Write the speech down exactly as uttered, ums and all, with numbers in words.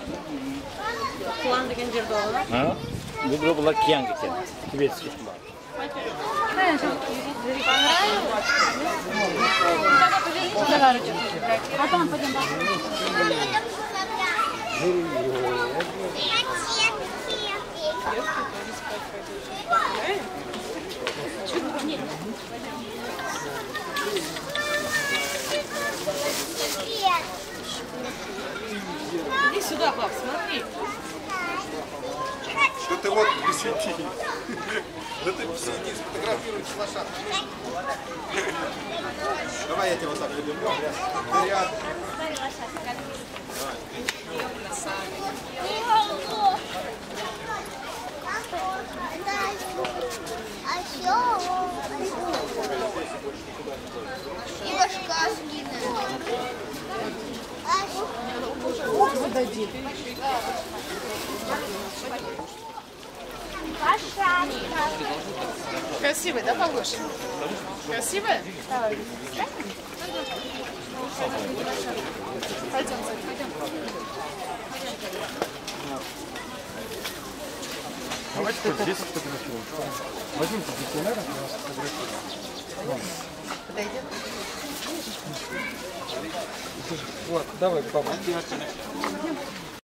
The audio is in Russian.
Kuan degan yerda olaman. Ha? Bu bu bular kiyang ekan. Tibetskiy. Потом пойдем. Иди сюда, пап, смотри. Да ты вот посиди. Да ты посиди, сфотографируй с лошадкой. Давай я тебя вот так люблю. Рядом. И башка скинет. Красивый, да, Павлуша? Красивый? Пойдем, пойдем. Давайте хоть здесь сфотографируем. Возьмите ветеринара, нас сфотографируем. Подойдет? Вот, давай, папа.